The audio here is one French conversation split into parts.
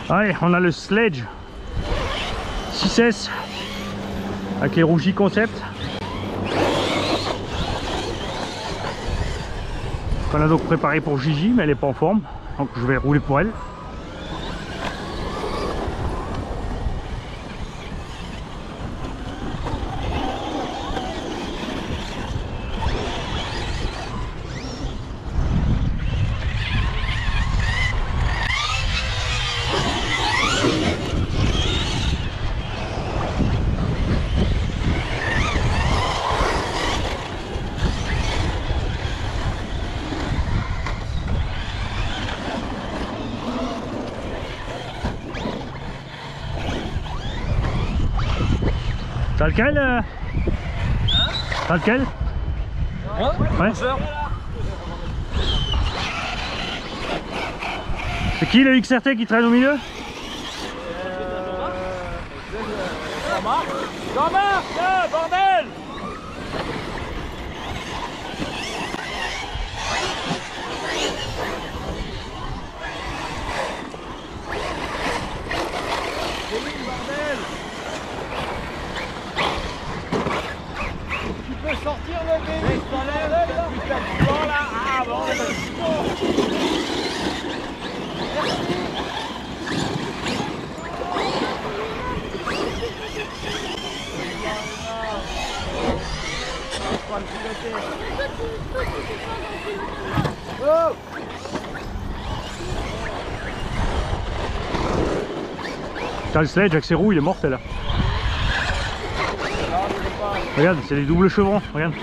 Allez, on a le Sledge 6S avec les rougies concept. On a donc préparé pour Gigi, mais elle n'est pas en forme, donc je vais rouler pour elle. T'as lequel T'as lequel? Ouais. C'est qui le XRT qui traîne au milieu? Jean-Marc, bordel! Sortir le bébé, putain de blanc là, ah bon, oh. T'as le Sledge avec ses roues, il est mortel là. Regarde, c'est les doubles chevrons, regarde.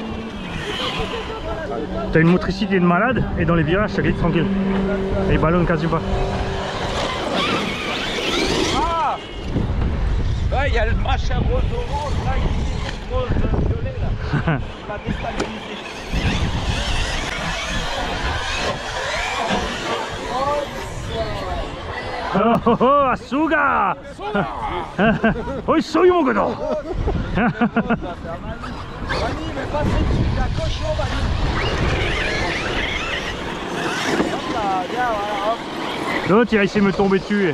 T'as une motricité de malade et dans les virages ça glisse tranquille. Et il ballonne quasi pas. Ah ouais, il y a le machin rose orange là, il est rose violet là. Il va déstabiliser. Oh oh oh, Asuga! Oi, soy mon godo! Vanny, mais pas dessus, la cochon, Vanny. Hop là, viens, voilà, hop. L'autre il a essayé de me tomber dessus.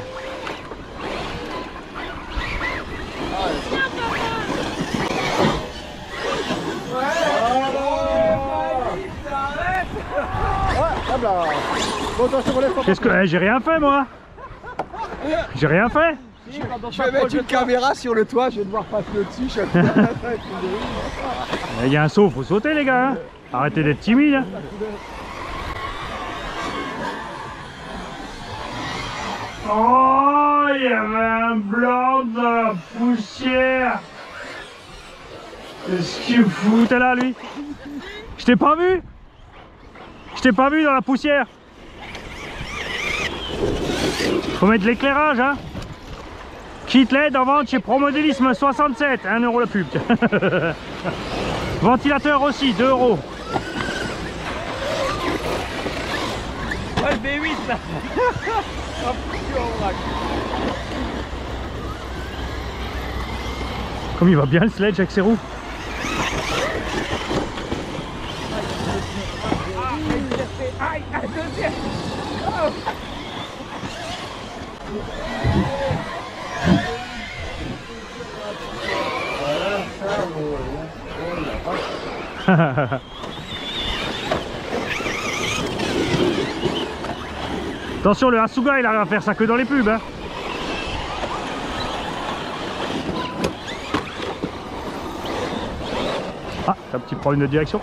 Qu'est-ce que... j'ai rien fait moi. J'ai rien fait. Je vais mettre une caméra sur le toit, je vais devoir passer le dessus. Il y a un saut, faut sauter les gars. Hein. Arrêtez d'être timide. Hein. Oh, il y avait un blanc dans la poussière. Qu'est-ce qu'il fout là lui? Je t'ai pas vu. Je t'ai pas vu dans la poussière. Faut mettre de l'éclairage hein. Kit LED en vente chez Promodélisme 67, 1 € la pub. Ventilateur aussi, 2 €. Ouais, le B8 là. Comme il va bien le Sledge avec ses roues. Aïe, deuxième. Attention, le Asuga il arrive à faire ça que dans les pubs hein. Ah, t'as un petit problème de direction.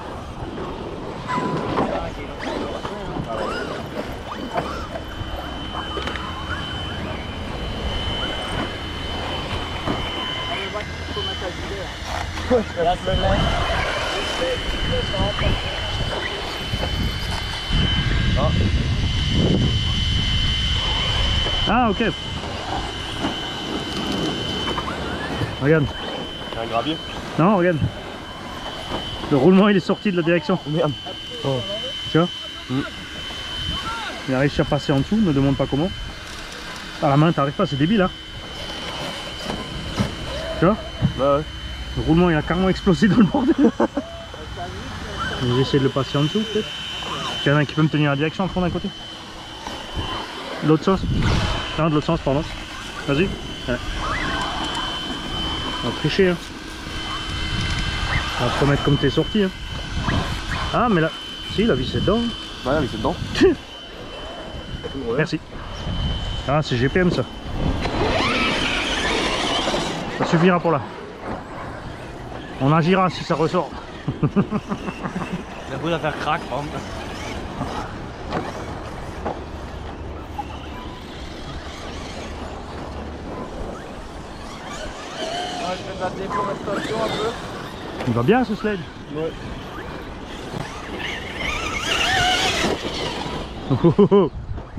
Ah ok. Regarde. Un gravier. Non, regarde. Le roulement il est sorti de la direction. Oh merde. Oh. Tu vois Il a réussi à passer en dessous, ne demande pas comment. À la main t'arrives pas, c'est débile hein. Tu vois Bah ouais. Le roulement il a carrément explosé dans le bordel. Je vais essayer de le passer en dessous peut-être. Il y en a un qui peut me tenir la direction en fond d'un côté. De l'autre sens. Non, de l'autre sens, pardon. Vas-y. Ouais. On va tricher. Hein. On va te remettre comme t'es sorti. Hein. Ah, mais là. Si, la vis est dedans. Ouais, mais c'est dedans. Merci. Ah, c'est GPM ça. Ça suffira pour là. On agira si ça ressort. La roue à faire crack, par exemple. Je fais de la déforestation un peu. Il va bien ce sled. Ouais. Oh, oh, oh.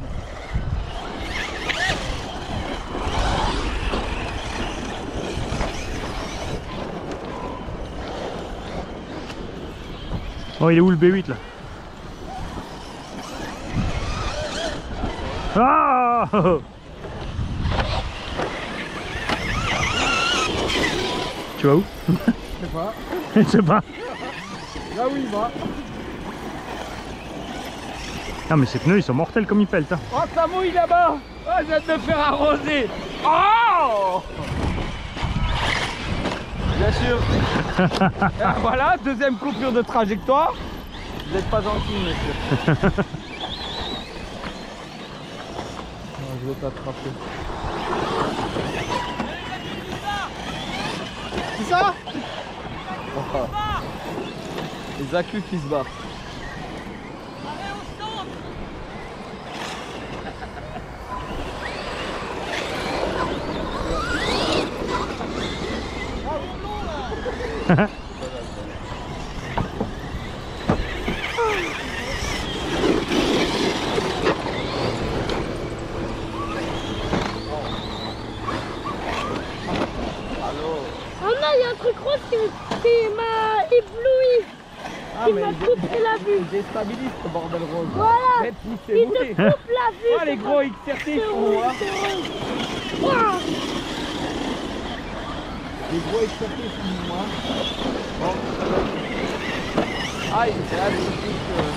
Oh, il est où le B8 là? Ah! Tu vas où? Je sais pas. Je sais pas. Là où il va. Ah mais ces pneus ils sont mortels comme ils peltent hein. Oh, ça mouille là-bas. Oh, je viens de me faire arroser. Oh! Bien sûr. Et voilà, deuxième coupure de trajectoire. Vous n'êtes pas gentil, monsieur. Non, je vais t'attraper. C'est ça? Oh. Les accus qui se battent. Oh non, il y a un truc rose qui m'a ébloui. Ah, Il mais m'a coupé la vue. il déstabilise ce bordel rose. Voilà. Mais Il poussez-vous. te coupe la vue. Ah, les gros XRT ils C'est font rouge, hein. c'est rouge. Ouah. Les gros XRT ils font moi. Bon, ça va. Aïe, c'est là le truc.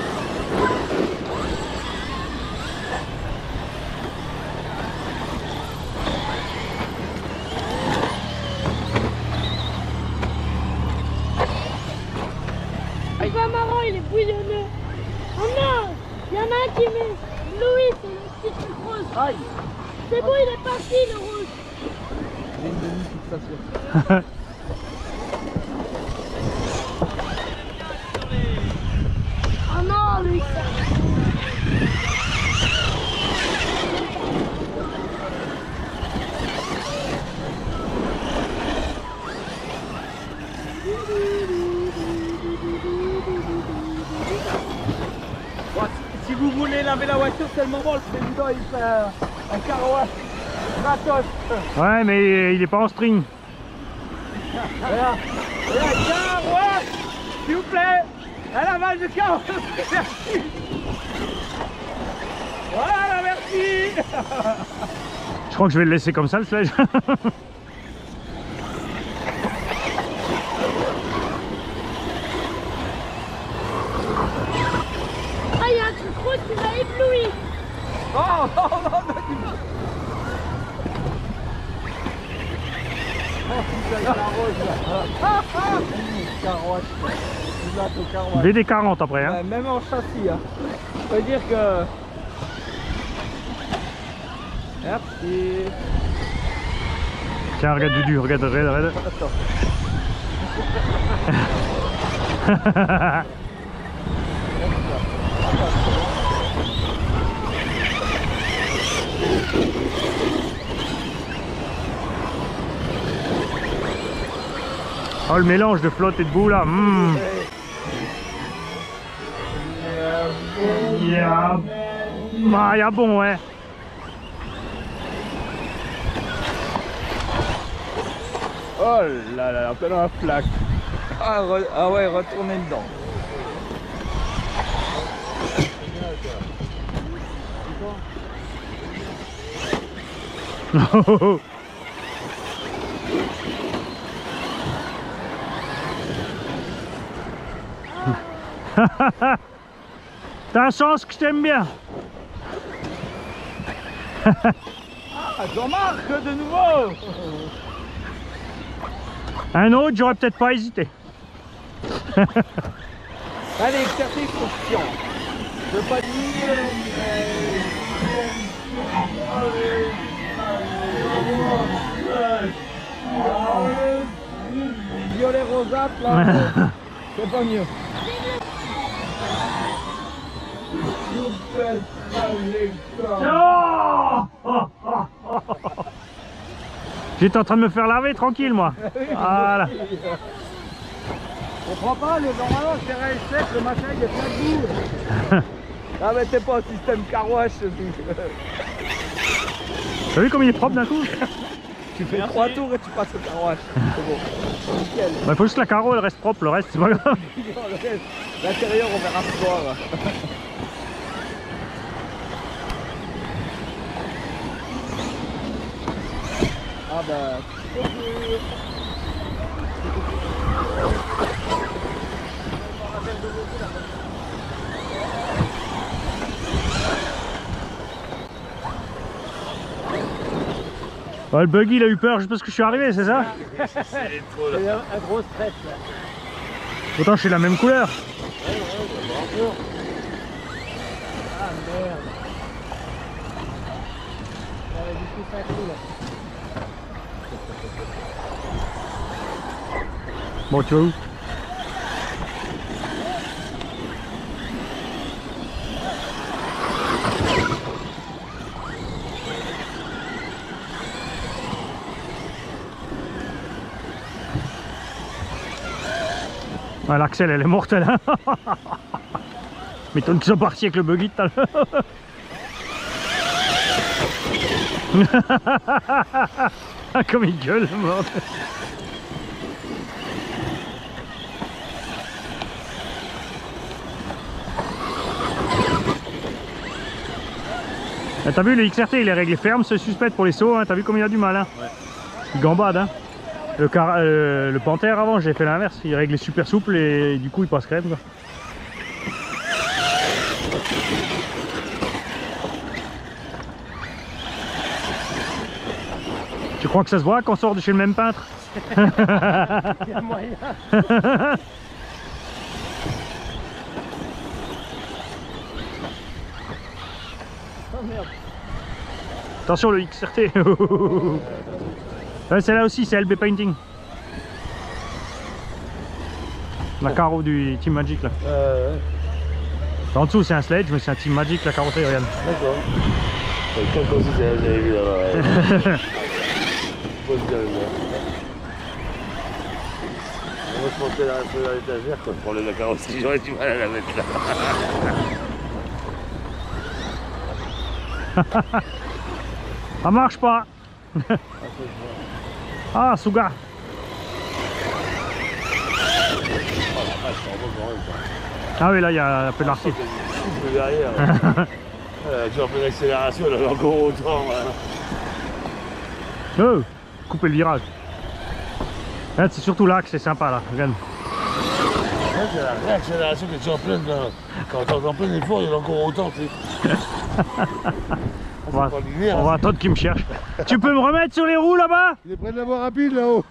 Il va marrant, il est bouillonneux. Oh non, il y en a un qui met Louis, c'est le petit truc rose. Aïe, C'est bon, il est parti le rouge. j'ai une demi-fixation. Oh non, Louis, ça. Bon, si vous voulez laver la voiture, c'est le moment. Le président il fait un carouage gratos. Ouais mais il est pas en string. Voilà. Et un carouage, s'il vous plaît. Un lavage de carouage. Merci. Voilà, merci. Je crois que je vais le laisser comme ça le sled. Ah, il y a un truc rose qui m'a ébloui. Oh non, non, non. Oh putain, la rose là. Ah, ah. Carouage. Là, au carouage. VD40 après hein. Ouais, même en châssis, hein. Ça veut dire que... Merci. Tiens regarde Dudu, regarde, regarde. Attends. Oh le mélange de flotte et de boue là. Mmh. Ah, y a bon ouais. Oh là là, un peu dans la flaque. Ah, ah ouais, retournez dedans. T'as un sens que je t'aime bien. Ah, Jean-Marc de nouveau. Un autre, j'aurais peut-être pas hésité. Allez, exercer confiant. Je veux pas dire. Violet rosâtre là, c'est pas mieux. J'étais en train de me faire laver tranquille moi. Voilà. On prend pas, normalement c'est réel sec, le machin il est plein de boue. Ah mais t'es pas un système carouache. T'as vu comme il est propre d'un coup? Tu fais 3 tours et tu passes au carouache. C'est bon. Nickel. Bah, faut juste la carreau, elle reste propre, le reste c'est pas grave. L'intérieur on verra ce soir. Ah bah... Ouais, le buggy il a eu peur juste parce que je suis arrivé, c'est ça? C'est un gros stress là. Pourtant je suis la même couleur. Ah merde. Du coup ça coule. Bon, tu vas où? Ah, l'Axel elle est mortelle hein. M'étonne qu'ils sont partis avec le buggy tout à l'heure. Ah, comme il gueule le mort. T'as vu le XRT il est réglé ferme ce suspect pour les sauts hein. T'as vu comme il a du mal hein. Ouais. Il gambade hein. Le Panther avant j'ai fait l'inverse, il est réglé super souple et du coup il passe crème quoi. Tu crois que ça se voit qu'on sort de chez le même peintre? Il y a moyen. Oh merde. Attention le XRT. Ouais, c'est là aussi, c'est LB Painting. La carreau du Team Magic là. En dessous c'est un sledge mais c'est un Team Magic la carrosserie, regarde. D'accord. Comme aussi c'est j'avais vu là-bas. Faut se dire moi je pensais la rester dans l'étagère quand je prenais la carrosserie, j'aurais du mal à la mettre là. Ça marche pas. Ah, Souga. Ah oui, là il y a un peu d'article. Derrière. Tu as un peu d'accélération, elle avait encore autant. Oh, couper le virage. C'est surtout là que c'est sympa là, regarde. C'est la réaccélération que tu es en pleine. Quand tu es en plein effort, il y en a encore autant. Tu sais. On va attendre qu'il me cherche. Tu peux me remettre sur les roues là-bas? Il est près de la voie rapide là-haut.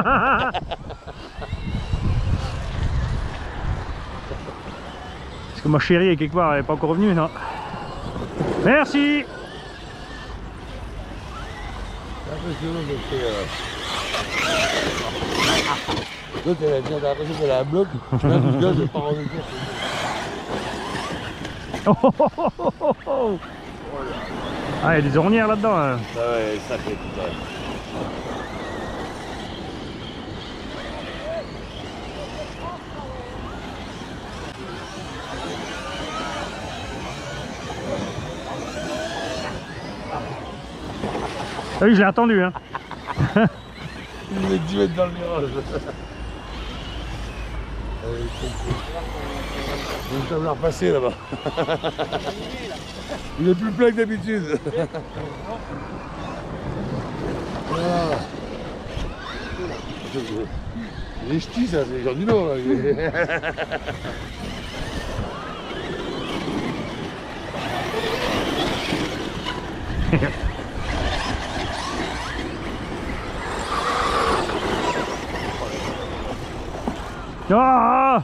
Parce que ma chérie est quelque part, elle n'est pas encore revenue, non? Merci. L'autre elle a bien l'impression qu'elle a un bloc. Tu vois, du gars, je vais pas rendre compte. Ah, il y a des ornières là-dedans. Hein. Ah ouais, ça fait tout ça. Ah oui, je l'ai attendu. Hein. Il est 10 mètres dans le virage. Il va me la repasser là-bas. Il est plus plein que d'habitude. Voilà. Les ch'tis, ça, c'est les gens du Nord. Là. Ah!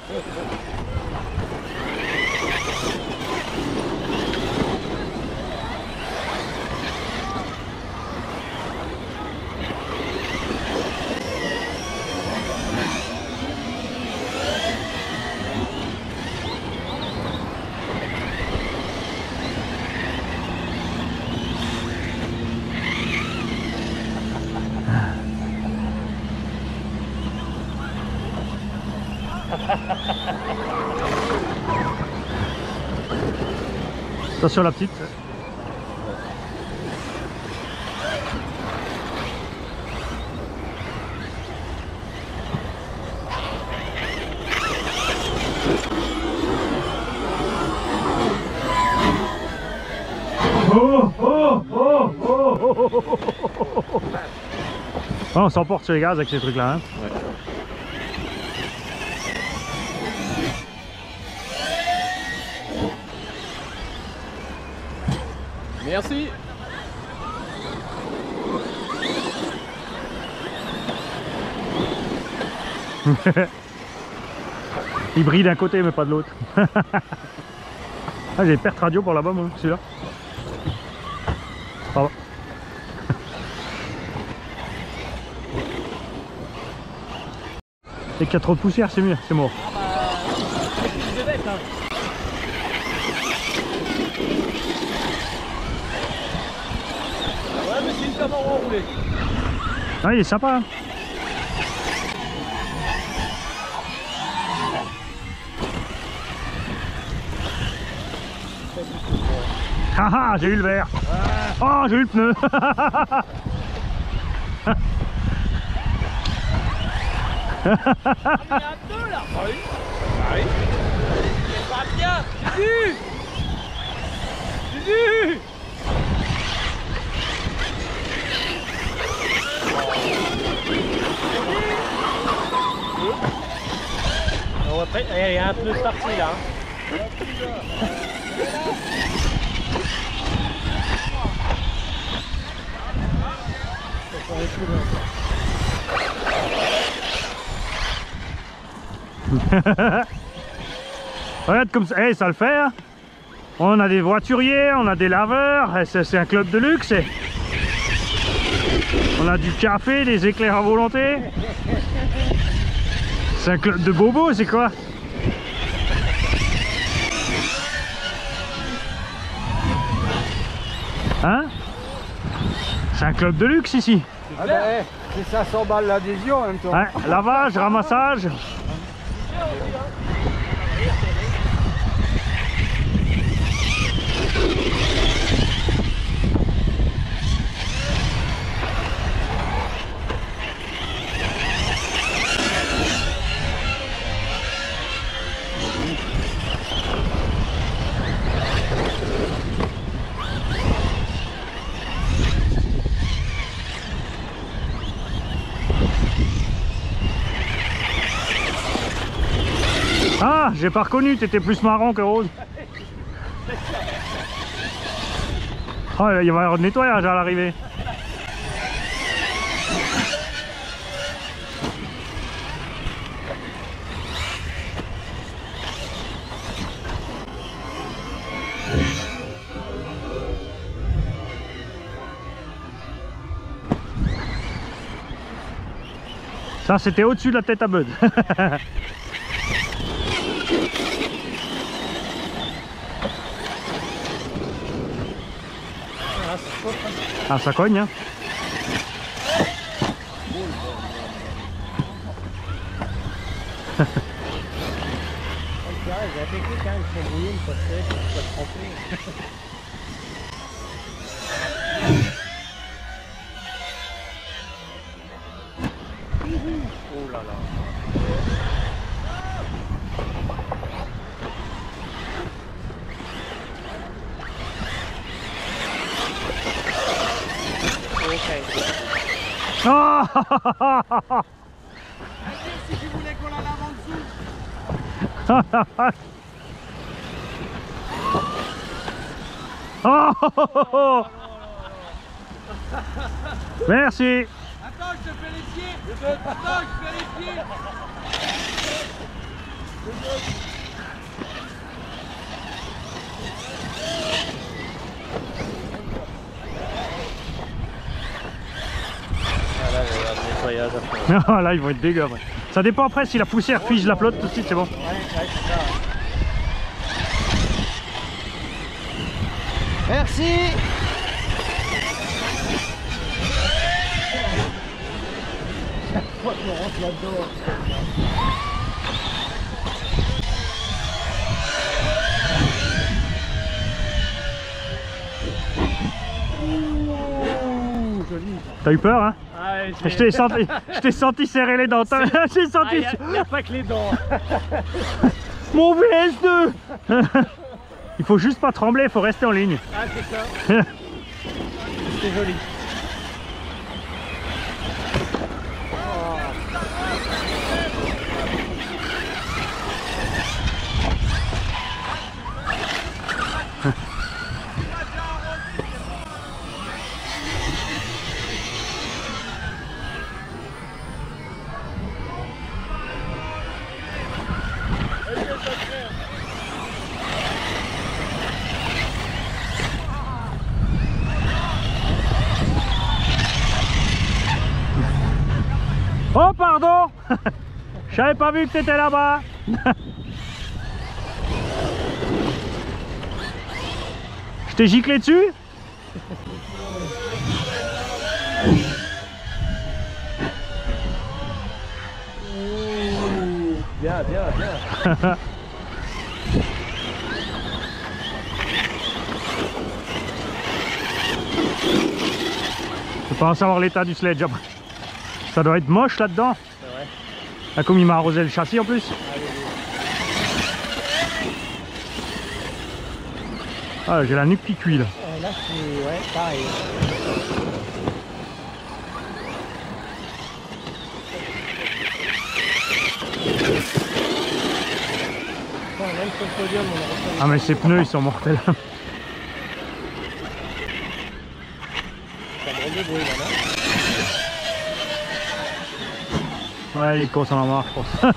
Attention la petite. Oh, oh, oh, oh, oh, oh. Ah, on s'emporte sur les gaz avec ces trucs là. Hein. Ouais. Merci. Il brille d'un côté mais pas de l'autre. Ah, j'ai perte radio pour là-bas moi, celui-là. Pardon. Et qu'il y a trop de poussière, c'est mieux, c'est mort. Ah, il est sympa. Hein. Haha, j'ai eu le verre. Oh, j'ai eu le pneu. Il y a un pneu là. Ah oui. Ah oui. C'est pas bien. Juju. Juju. On va prendre... Il y a un pneu sorti là. Regarde comme ça, hey, ça le fait. Hein. On a des voituriers, on a des laveurs, c'est un club de luxe. On a du café, des éclairs à volonté. C'est un club de bobos, c'est quoi? Hein? C'est un club de luxe ici. Ah ben, c'est 500 balles l'adhésion en même temps. Ouais, lavage, ramassage. Ah, j'ai pas reconnu, t'étais plus marron que rose. Oh, il va y avoir du nettoyage à l'arrivée. Ça, c'était au-dessus de la tête à Bud. Ah, ça cogne, hein. Oh là là. Oh Si tu voulais qu'on la lave en dessous. Oh Merci. Attends, je te fais les pieds. Attends, je fais les pieds. Voilà, il y a le nettoyage à faire. Là, ils vont être dégueux. Ouais. Ça dépend après si la poussière fige la flotte tout de suite, c'est bon. Ouais, c'est ça. Merci. Je rentre là-dedans. T'as eu peur, hein? Ah ouais, Je t'ai senti serrer les dents. J'ai senti. Il n'y a pas que les dents. Mon VS2. Il faut juste pas trembler, il faut rester en ligne. Ah, c'est ça. C'est joli. Oh pardon. J'avais pas vu que t'étais là-bas. Je t'ai giclé dessus. Bien, bien, bien. Je peux pas en savoir l'état du sledge après. Ça doit être moche là-dedans. C'est vrai. Ah, comme il m'a arrosé le châssis en plus. Ah, j'ai la nuque qui cuit là. Là, c'est ouais, pareil. Bon, même sur le podium, on a refait. Ah mais ces pneus ils sont mortels. Ça me redébrouille là, non? Ouais, les courses en a marre, je pense.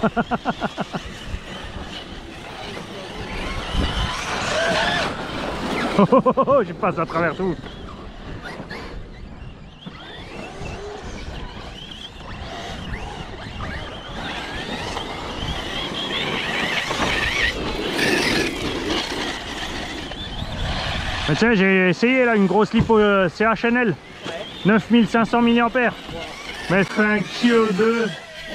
Oh, je passe à travers tout. Mais tiens, j'ai essayé là une grosse lipo CHNL. 9500 mAh. Mais elle fait 1,2 kg.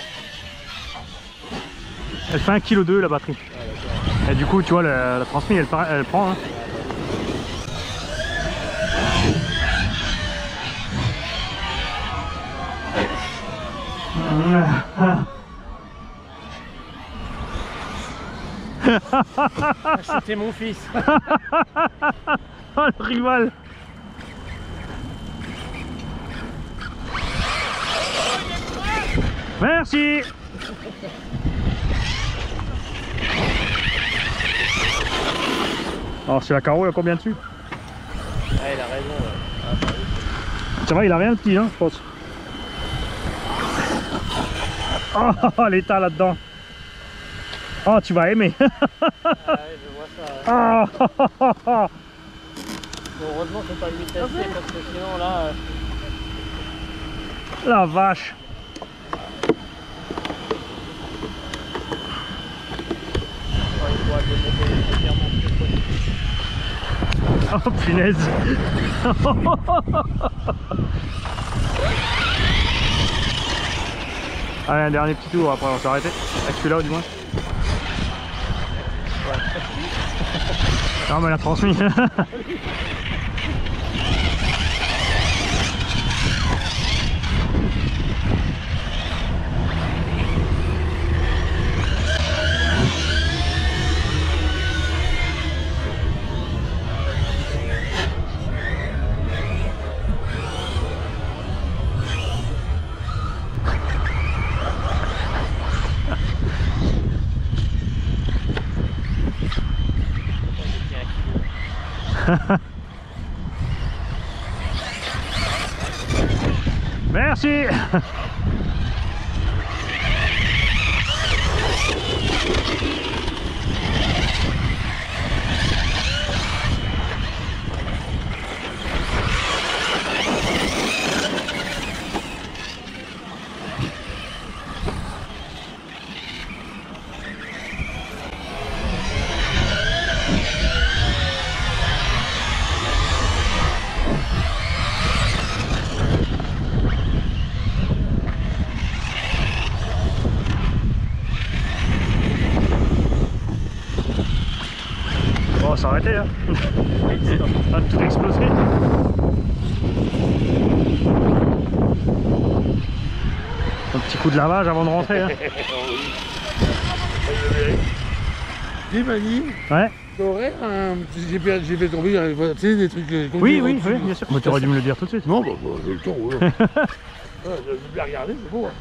Elle fait 1,2 kg la batterie. Et du coup, tu vois, la transmise, elle prend. Hein. C'était mon fils. Oh le rival. Merci. Alors c'est la carreau, il y a combien dessus? Ouais, il a raison. Ouais. Ah, bah oui. C'est vrai, il a rien de petit, hein, je pense. Oh, l'état là-dedans. Oh, tu vas aimer. Ah ouais, je vois ça. Oh. Bon, heureusement, c'est pas le vitesse C parce que sinon là. La vache. Il faut aller monter légèrement plus. Oh punaise. Allez, un dernier petit tour, après on va s'arrêter. Avec celui-là du moins. Non mais elle a transmis. Ha ha. Merci. Bon, s'arrêter là. Ah, tout explosé. Un petit coup de lavage avant de rentrer. Hein. Dis Mani, Ouais. t'aurais un... J'ai fait tomber, tu sais, des trucs... Oui, oui, oui, bien sûr. Tu aurais dû me le dire tout de suite. Non, bah, j'ai le temps, ouais. J'ai bien regardé, c'est bon.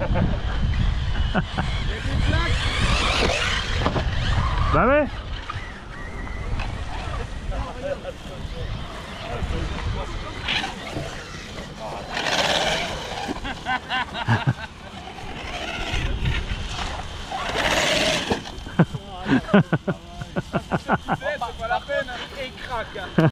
Bah ouais. C'est pas la peine, et il craque.